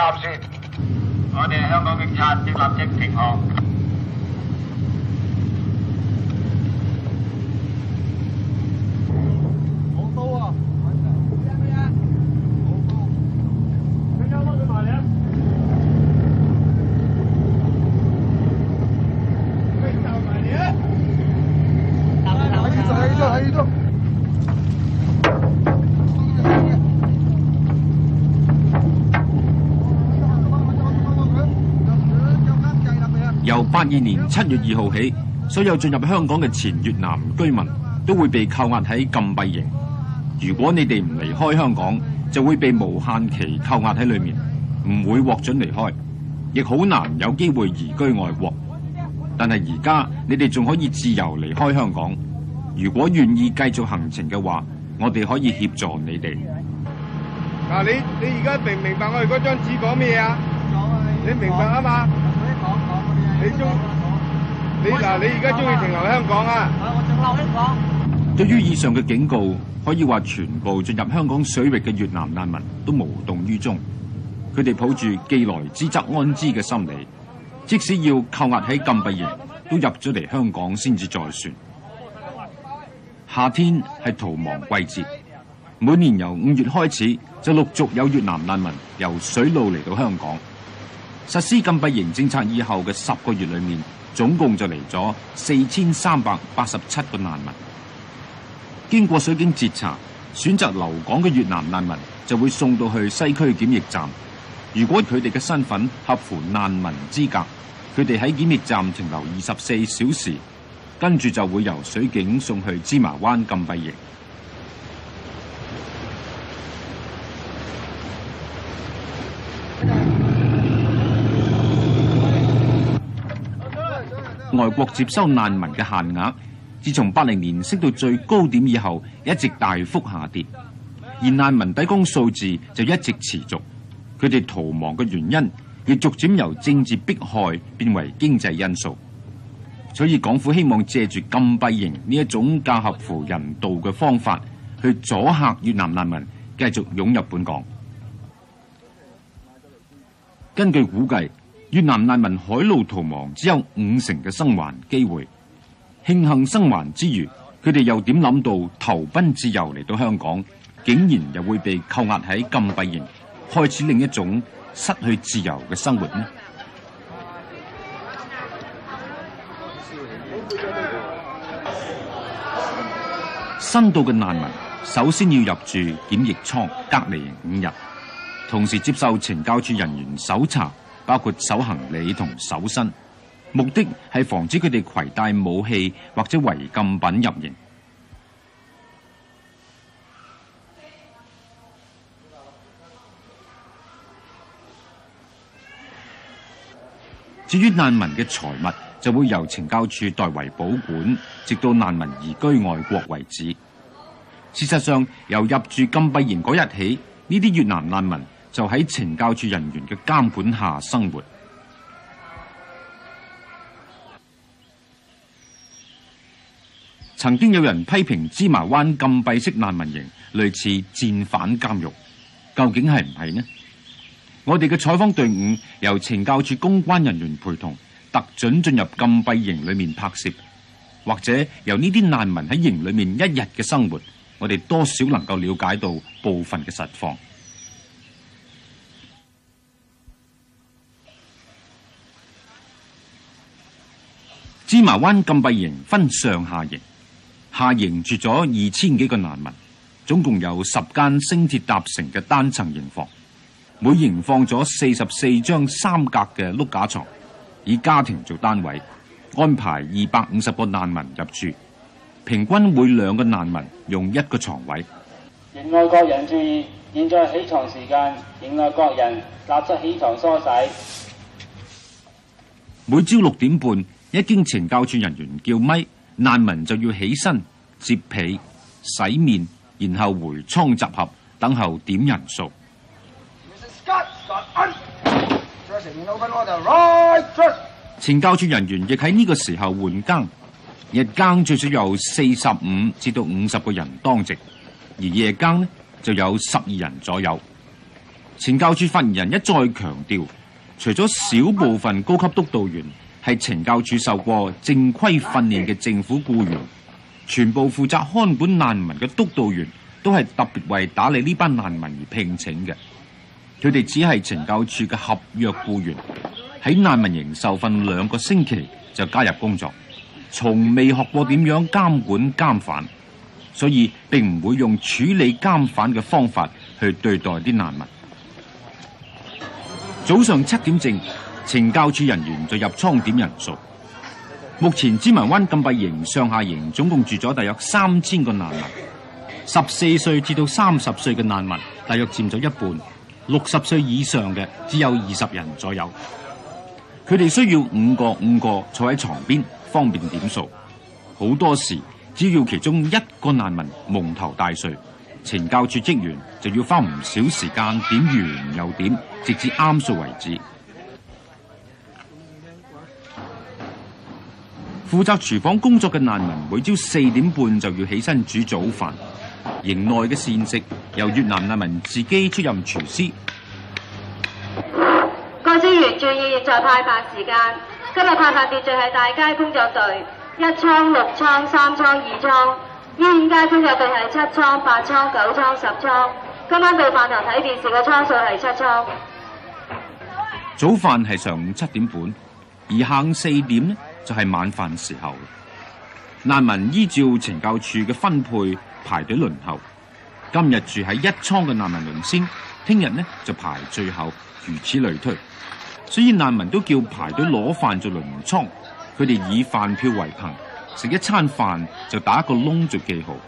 站先。我哋香港警察即立即停航。 好高啊！咩啊？好高。你啱啱佢埋嚟啊！佢就埋嚟啊！喺度。 由82年7月2號起，所有進入香港嘅前越南居民都會被扣押喺禁閉營。如果你哋唔離開香港，就會被無限期扣押喺裏面，唔會獲准離開，亦好難有機會移居外國。但係而家你哋仲可以自由離開香港。如果願意繼續行程嘅話，我哋可以協助你哋。 嗱，你而家明唔明白我哋嗰張紙講咩啊？你明白啊嘛？你而家中意停留香港啊？我仲留香港。 對於以上嘅警告，可以話全部進入香港水域嘅越南難民都無動於衷。佢哋抱住既來之則安之嘅心理，即使要扣押喺禁閉營，都入咗嚟香港先至再算。夏天係逃亡季節，每年由5月開始就陸續有越南難民由水路嚟到香港。實施禁閉營政策以後嘅10個月裏面，總共就嚟咗4387個難民。經過水警截查，選擇留港嘅越南難民就會送到去西區檢疫站。如果佢哋嘅身份合乎難民資格，佢哋喺檢疫站停留24小時，跟住就會由水警送去芝麻灣禁閉營。外國接收難民嘅限額，自從80年升到最高點以後，一直大幅下跌，而難民抵港數字就一直持續。佢哋逃亡嘅原因，亦逐漸由政治迫害變為經濟因素。所以港府希望借住禁閉營呢一種較合乎人道嘅方法，去阻嚇越南難民繼續湧入本港。根據估計，越南難民海路逃亡只有50%嘅生還機會。慶幸生還之餘，佢哋又點諗到投奔自由嚟到香港，竟然又會被扣押喺禁閉營，開始另一種失去自由嘅生活呢？新到嘅難民首先要入住檢疫倉隔離5日，同時接受懲教處人員搜查，包括搜行李同搜身，目的係防止佢哋攜帶武器或者違禁品入營。至於難民嘅財物，就會由懲教處代為保管，直到難民移居外國為止。事實上，由入住禁閉營嗰日起，呢啲越南難民就喺懲教處人員嘅監管下生活。曾經有人批評芝麻灣禁閉式難民營類似戰犯監獄，究竟係唔係呢？我哋嘅採訪隊伍由懲教處公關人員陪同，特准進入禁閉營裏面拍攝，或者由呢啲難民喺營裏面一日嘅生活，我哋多少能夠了解到部分嘅實況。芝麻灣禁閉營分上下營，下營住咗2000幾個難民，總共有10間升鐵搭成嘅單層營房，每營放咗44張3格嘅碌架床，以家庭做單位，安排250個難民入住，平均每2個難民用1個床位。 營外各人注意，現在起床時間，營內各人立即起床梳洗。 每朝6點半，一經懲教處人員叫咪，難民就要起身、摺被、洗面，然後回倉集合，等候點人數。懲教處人員亦喺呢個時候換更，日更最少有45至到50個人當值，而夜更呢就有12人左右。 懲教署發言人一再強調，除咗少部分高級督導員係懲教署受過正規訓練嘅政府僱員，全部負責看管難民嘅督導員都係特別為打理呢班難民而聘請嘅。佢哋只係懲教署嘅合約僱員，喺難民營受訓2個星期就加入工作，從未學過點樣監管監犯，所以並唔會用處理監犯嘅方法去對待啲難民。早上7點正，懲教署人員就入倉點人數。目前芝麻灣禁閉營上下營總共住咗大約3000個難民，14歲至到30歲嘅難民大約佔咗一半，60歲以上嘅只有20人左右。佢哋需要5個坐喺床邊，方便點數。好多時只要其中1個難民蒙頭大睡，懲教署職員就要花唔少時間點完又點，直至啱數為止。負責廚房工作嘅難民每朝4點半就要起身煮早飯。營內嘅膳食由越南難民自己出任廚師。 各職員注意，現在派飯時間。今日派飯秩序係大街工作隊1倉、6倉、3倉、2倉。醫院街工作隊係7倉、8倉、9倉、10倉。今晚到飯堂睇電視嘅倉數係7倉。 早飯係上午7點半，而下午4點呢就係晚飯時候。難民依照懲教署嘅分配排隊輪候。今日住喺1倉嘅難民輪先，聽日呢就排最後，如此類推。所以難民都叫排隊攞飯做輪倉，佢哋以飯票為憑。食一餐飯就打一個窿做記號。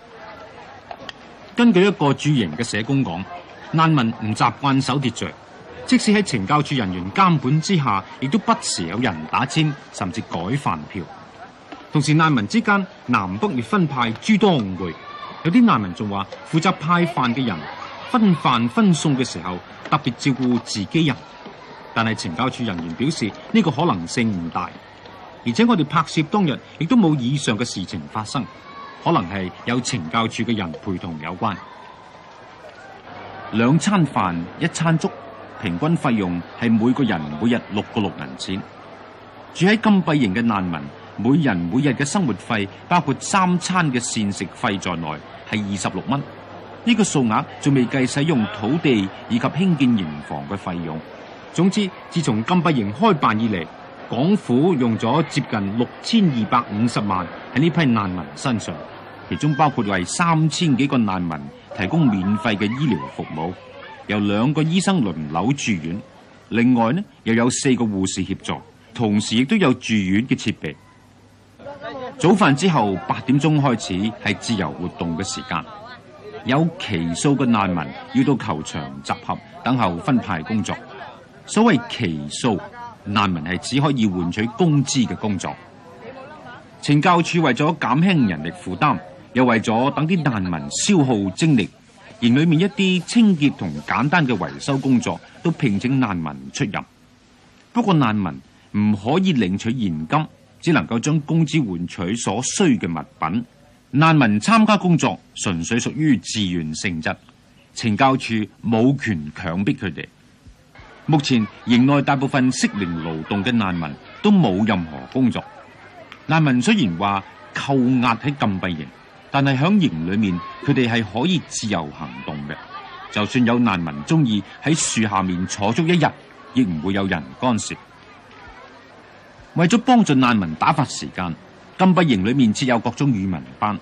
根據一個駐營嘅社工講，難民唔習慣守秩序，即使喺懲教署人員監管之下，亦都不時有人打簽甚至改飯票。同時難民之間南北亦分派諸多誤會，有啲難民仲話負責派飯嘅人分飯分餸嘅時候特別照顧自己人，但係懲教署人員表示呢個可能性唔大。而且我哋拍攝當日亦都冇以上嘅事情發生，可能係有懲教署嘅人陪同有關。2餐飯1餐粥，平均費用係每個人每日6個6銀錢。住喺禁閉營嘅難民，每人每日嘅生活費包括3餐嘅膳食費在內，係26蚊。呢個數額仲未計使用土地以及興建營房嘅費用。總之，自從禁閉營開辦以嚟，港府用咗接近6250萬喺呢批難民身上，其中包括為3000幾個難民提供免費嘅醫療服務，由2個醫生輪流住院，另外呢又有4個護士協助，同時亦都有住院嘅設備。早飯之後8點鐘開始係自由活動嘅時間，有期數嘅難民要到球場集合等候分派工作。所謂期數，難民係只可以換取工資嘅工作。懲教署為咗減輕人力負擔，又為咗等啲難民消耗精力，營裏面一啲清潔同簡單嘅維修工作都聘請難民出任。不過難民唔可以領取現金，只能夠將工資換取所需嘅物品。難民參加工作純粹屬於自願性質，懲教署冇權強迫佢哋。目前營內大部分適齡勞動嘅難民都冇任何工作。難民雖然話扣押喺禁閉營，但係響營裏面佢哋係可以自由行動嘅。就算有難民中意喺樹下面坐足1日，亦唔會有人干涉。為咗幫助難民打發時間，禁閉營裏面設有各種語文班，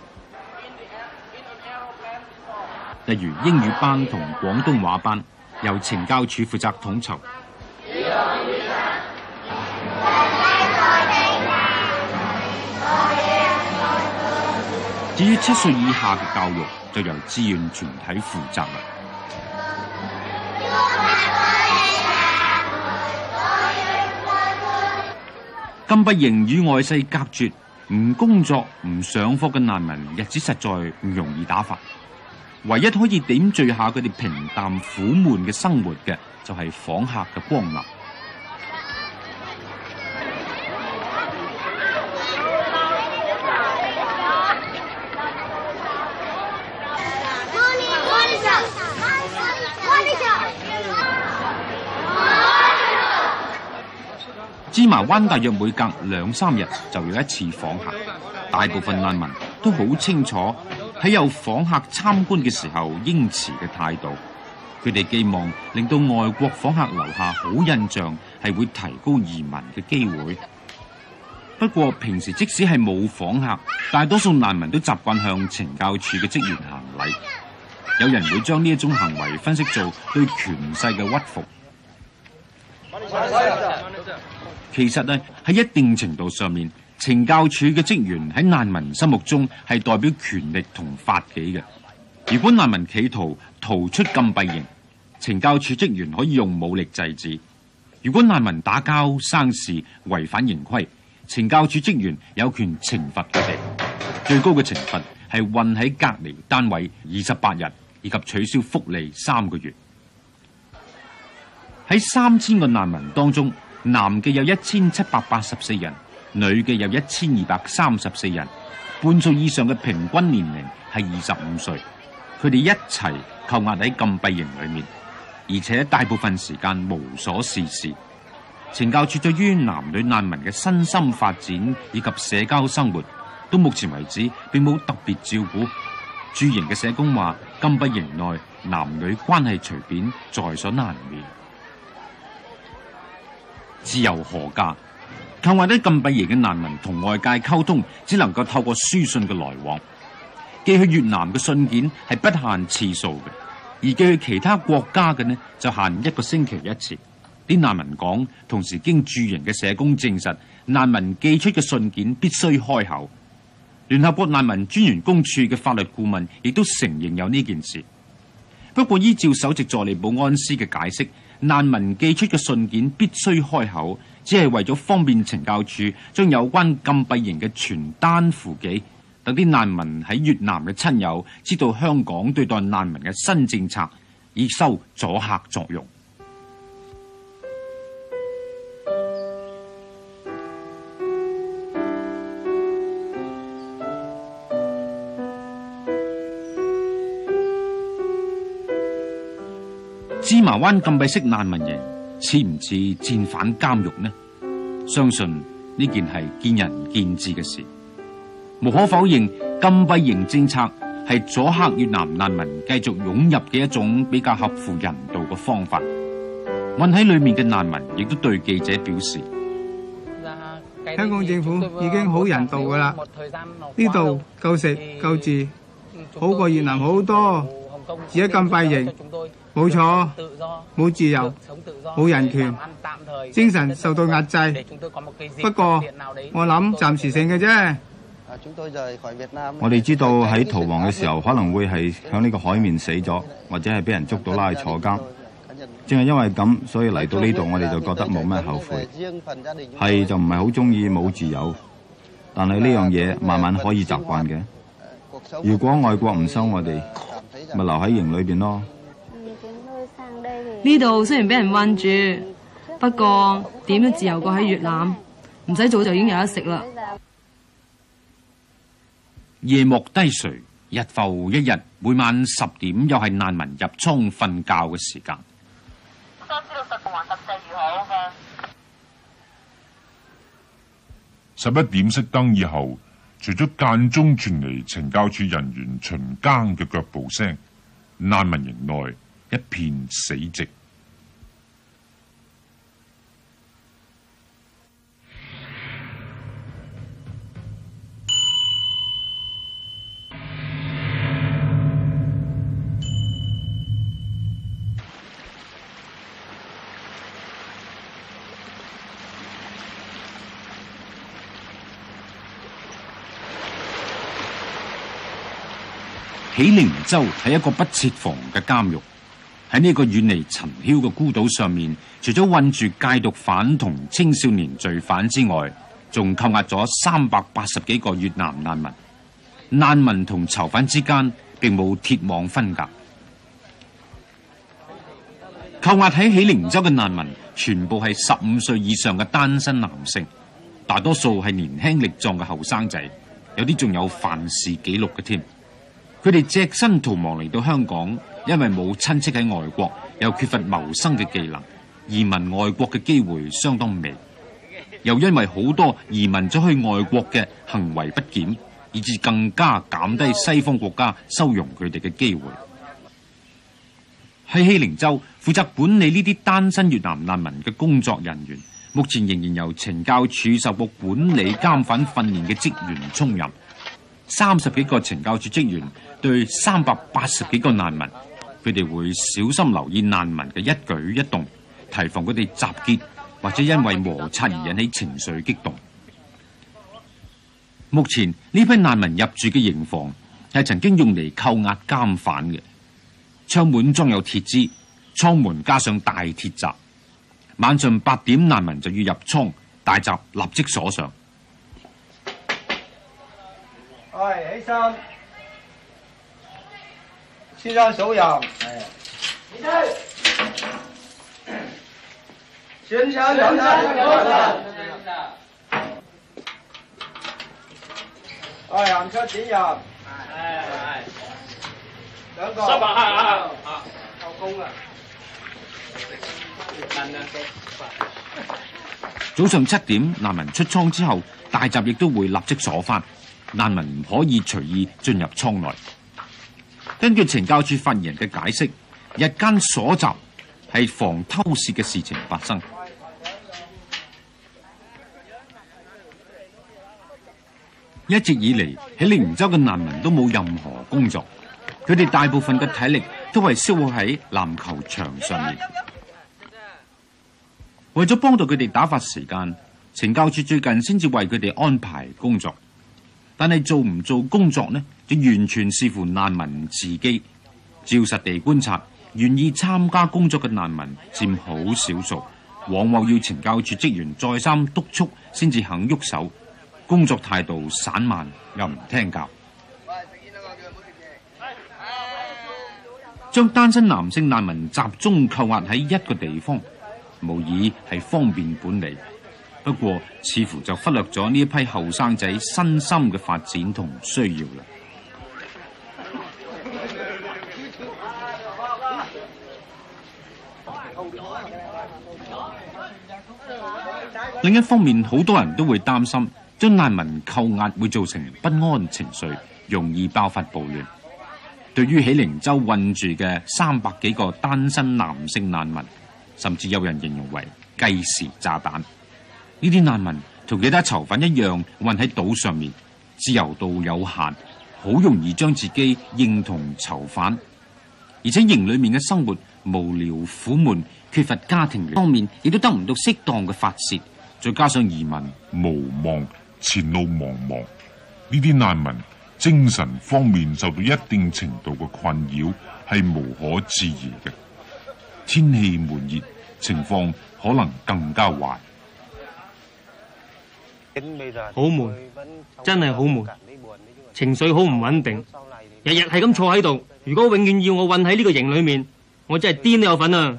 例如英語班同廣東話班，由懲教署負責統籌。至於7歲以下嘅教育，就由志願團體負責啦。禁閉營與外世隔絕，唔工作唔上課嘅難民日子實在唔容易打發。唯一可以點綴下佢哋平淡苦悶嘅生活嘅，就係訪客嘅光臨。 芝麻灣大約每隔2、3日就有一次訪客，大部分難民都好清楚喺有訪客參觀嘅時候應持嘅態度。佢哋寄望令到外國訪客留下好印象，係會提高移民嘅機會。不過平時即使係冇訪客，大多數難民都習慣向懲教處嘅職員行禮。有人會將呢一種行為分析做對權勢嘅屈服。其實呢，喺一定程度上面，懲教處嘅職員喺難民心目中係代表權力同法紀嘅。如果難民企圖逃出禁閉營，懲教處職員可以用武力制止；如果難民打交生事違反營規，懲教處職員有權懲罰佢哋。最高嘅懲罰係困喺隔離單位28日，以及取消福利3個月。喺3000個難民當中，男嘅有1784人，女嘅有1234人，半數以上嘅平均年齡係25歲。佢哋一齊扣押喺禁閉營裏面，而且大部分時間無所事事。懲教處對於男女難民嘅身心發展以及社交生活，到目前為止並冇特別照顧。駐營嘅社工話，禁閉營內男女關係隨便，在所難免。自由何價？扣押喺禁閉營嘅難民同外界溝通，只能夠透過書信嘅來往。寄去越南嘅信件係不限次數嘅，而寄去其他國家嘅呢，就限1個星期一次。啲難民講，同時經駐營嘅社工證實，難民寄出嘅信件必須開口。聯合國難民專員公署嘅法律顧問亦都承認有呢件事。不過依照首席助理保安司嘅解釋，難民寄出嘅信件必須開口，只係為咗方便懲教處將有關禁閉營嘅傳單附寄，等啲難民喺越南嘅親友知道香港對待難民嘅新政策，以收阻嚇作用。芝麻灣禁閉式難民營似唔似戰犯監獄呢？相信呢件係見仁見智嘅事。無可否認，禁閉營政策係阻嚇越南難民繼續湧入嘅一種比較合乎人道嘅方法。困喺裏面嘅難民亦都對記者表示： 香港政府已經好人道㗎啦，呢度夠食夠住，好過越南好多。而家禁閉營，冇錯，冇自由，冇人權，精神受到壓制。不過我諗暫時性嘅啫。 我哋知道喺逃亡嘅時候可能會係響呢個海面死咗，或者係俾人捉到拉去坐監。正係因為咁，所以嚟到呢度我哋就覺得冇咩後悔。係就唔係好中意冇自由，但係呢樣嘢慢慢可以習慣嘅。如果外國唔收我哋，咪留喺營裏邊咯。 呢度雖然俾人韞住，不過點都自由過喺越南，唔使早就已經有得食啦。 夜幕低垂，日復一日，每晚10點又係難民入倉瞓覺嘅時間。 想知道實共還實際如何嘅 ？11點熄燈以後，除咗間中傳嚟懲教處人員巡更嘅腳步聲，難民營內一片死寂。 喜靈洲係一個不設防嘅監獄，喺呢個遠離塵囂嘅孤島上面，除咗困住戒毒犯同青少年罪犯之外，仲扣押咗380幾個越南難民。難民同囚犯之間並冇鐵網分隔。扣押喺喜靈洲嘅難民全部係15歲以上嘅單身男性，大多數係年輕力壯嘅後生仔，有啲仲有犯事記錄嘅添。佢哋隻身逃亡嚟到香港，因為冇親戚喺外國，又缺乏謀生嘅技能，移民外國嘅機會相當微。 又因為好多移民咗去外國嘅行為不檢，以致更加減低西方國家收容佢哋嘅機會。喺希靈州負責管理呢啲單身越南難民嘅工作人員，目前仍然由懲教署受過管理監犯訓練嘅職員充任。30幾個懲教署職員對380幾個難民，佢哋會小心留意難民嘅一舉一動，提防佢哋集結或者因為摩擦而引起情緒激動。目前呢批難民入住嘅營房係曾經用嚟扣押監犯嘅，窗門裝有鐵枝，倉門加上大鐵閘。晚上8點，難民就要入倉，大閘立即鎖上。 起身，先生數人。先生有人。行出幾人？兩個。收工啦。 早上7點，難民出倉之後，大閘亦都會立即鎖返。難民唔可以隨意進入倉內。根據懲教署發言人嘅解釋，日間鎖閘係防偷竊嘅事情發生。一直以嚟，喺希靈州嘅難民都冇任何工作，佢哋大部分嘅體力都係消耗喺籃球場上面。為咗幫到佢哋打發時間，懲教署最近先至為佢哋安排工作。但係做唔做工作呢，就完全視乎難民自己。照實地觀察，願意參加工作嘅難民佔好少數，往往要懲教署職員再三督促先至肯喐手。工作態度散漫又唔聽教，將單身男性難民集中扣押喺一個地方，無疑係方便管理。不過，似乎就忽略咗呢一批後生仔身心嘅發展同需要啦。另一方面，好多人都會擔心將難民扣押會造成不安情緒，容易爆發暴亂。對於希靈州困住嘅300幾個單身男性難民，甚至有人形容為計時炸彈。呢啲難民同其他囚犯一樣，困喺島上面，自由度有限，好容易將自己認同囚犯。而且營裏面嘅生活無聊苦悶，缺乏家庭方面，亦都得唔到適當嘅發洩。再加上移民無望，前路茫茫，呢啲難民精神方面受到一定程度嘅困擾，係無可置疑嘅。天氣悶熱，情況可能更加壞。 好悶，真係好悶，情緒好唔穩定，日日係咁坐喺度。如果永遠要我困喺呢個營裏面，我真係癲都有份啊！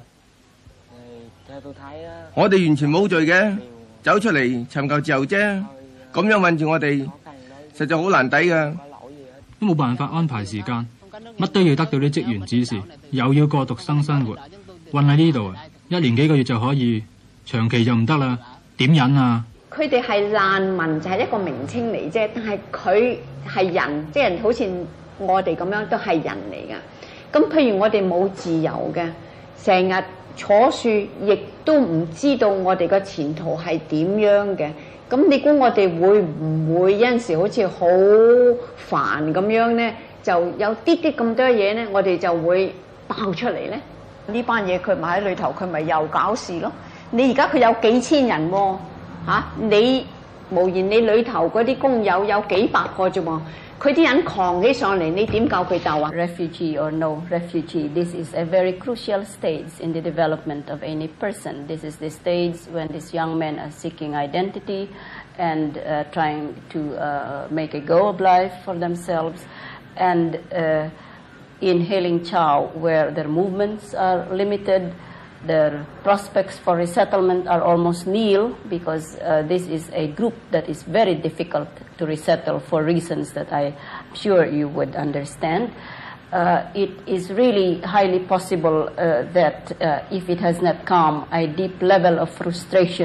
我哋完全冇罪嘅，走出嚟尋求自由啫。咁樣困住我哋，實在好難抵噶。 都冇辦法安排時間，乜都要得到啲職員指示，又要過獨生生活，困喺呢度啊，1年幾個月就可以，長期就唔得啦，點忍啊？ 佢哋係難民就係一個名稱嚟啫，但係佢係人，即係好似我哋咁樣都係人嚟噶。咁譬如我哋冇自由嘅，成日坐樹，亦都唔知道我哋個前途係點樣嘅。咁你估我哋會唔會有陣時好似好煩咁樣呢？就有啲啲咁多嘢呢，我哋就會爆出嚟呢。呢班嘢佢咪喺裏頭，佢咪又搞事咯。你而家佢有幾千人喎。你無言你裏頭嗰啲工友有幾百個啫喎，佢啲人狂起上嚟，你點教佢鬥啊 ？Refugee or no refugee, this is a very crucial stage in the development of any person. This is the stage when these young men are seeking identity and trying to make a go of life for themselves. And in Hailing Chow, where their movements are limited,their prospects for resettlement are almost nil because this is a group that is very difficult to resettle for reasons that I'm sure you would understand. It is really highly possible that if it has not come, a deep level of frustration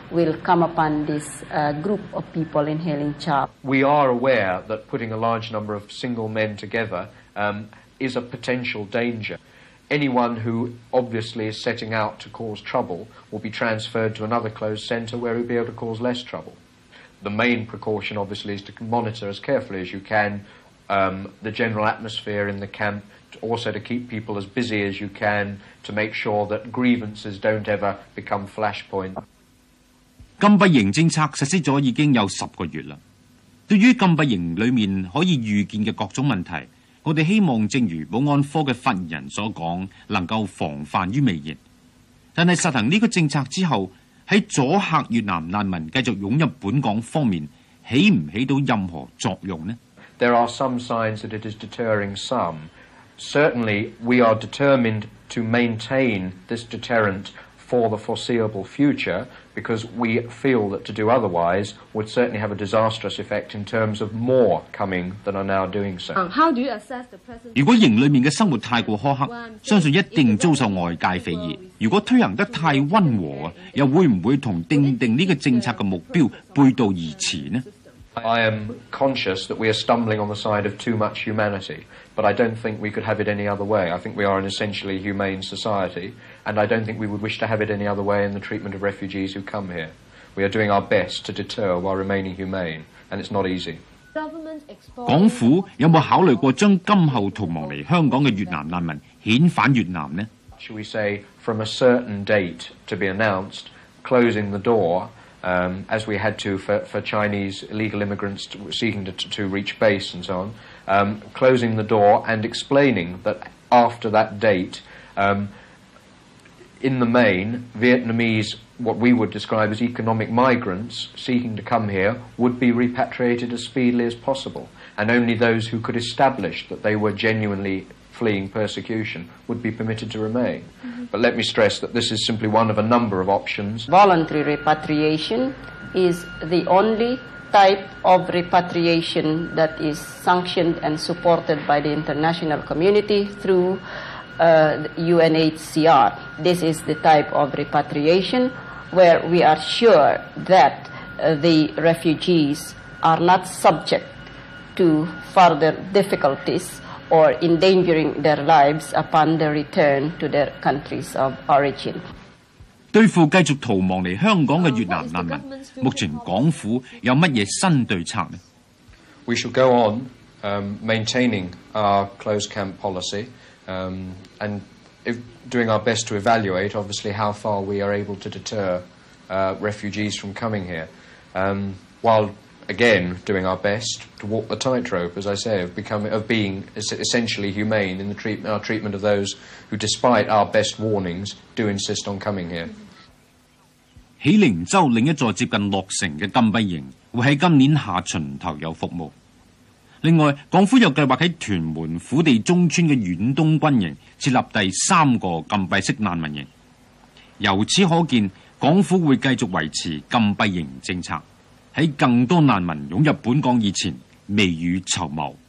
will come upon this group of people in Hailing Chap. We are aware that putting a large number of single men together is a potential danger. Anyone who obviously is setting out to cause trouble will be transferred to another closed centre where he'll be able to cause less trouble. The main precaution obviously is to monitor as carefully as you can the general atmosphere in the camp, also to keep people as busy as you can, to make sure that grievances don't ever become flashpoint. 禁閉營政策實施咗已經有10個月啦。對於禁閉營裏面可以預見嘅各種問題，我哋希望正如保安科嘅發言人所講，能夠防範於未然。但係實行呢個政策之後，喺阻嚇越南難民繼續湧入本港方面，起唔起到任何作用呢？ There are some signs that it is deterring some. Certainly, we are determined to maintain this deterrent for the foreseeable future because we feel that to do otherwise would certainly have a disastrous effect in terms of more coming than are now doing so. How do you assess the present? 如果營裏面嘅生活太過苛刻，相信一定遭受外界非議。如果推行得太溫和，又會唔會同訂定呢個政策嘅目標背道而馳呢？ I am conscious that we are stumbling on the side of too much humanity, but I don't think we could have it any other way. I think we are an essentially humane society, and I don't think we would wish to have it any other way in the treatment of refugees who come here. We are doing our best to deter while remaining humane, and it's not easy. 港府有冇考慮過將今後逃亡嚟香港嘅越南難民遣返越南呢？ Should we say from a certain date to be announced, closing the door, as we had to for Chinese illegal immigrants seeking to reach base and so on, closing the door and explaining that after that date, in the main, Vietnamese, what we would describe as economic migrants seeking to come here, would be repatriated as speedily as possible, and only those who could establish that they were genuinely fleeing persecution would be permitted to remain. But let me stress that this is simply one of a number of options. Voluntary repatriation is the only type of repatriation that is sanctioned and supported by the international community through UNHCR. This is the type of repatriation where we are sure that the refugees are not subject to further difficulties or endangering their lives upon their return to their countries of origin. 對付繼續逃亡嚟香港嘅越南難民，目前港府有乜嘢新對策呢？ We shall go on maintaining our closed camp policy and doing our best to evaluate, obviously, how far we are able to deter refugees from coming here, while again doing our best to walk the tightrope, as I say, of being essentially humane in our treatment of those who, despite our best warnings, do insist on coming here. 喜靈洲另一座接近落成嘅禁閉營會喺今年下旬投有服務。另外，港府又計劃喺屯門虎地中村嘅遠東軍營設立第3個禁閉式難民營。由此可見，港府會繼續維持禁閉營政策，喺更多難民湧入本港以前未雨綢繆。